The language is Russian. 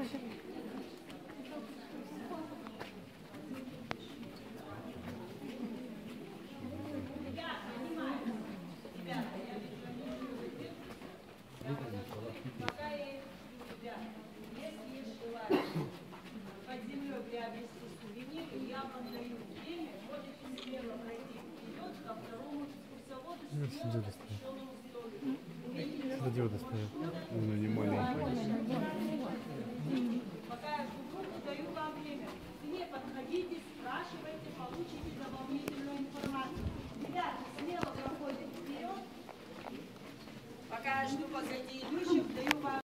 Диода стоит. Ну, не маленькая. Пока я жду, даю вам время. Не подходите, спрашивайте, получите дополнительную информацию. Ребята, смело проходите вперед. Пока я жду позади идущих, даю вам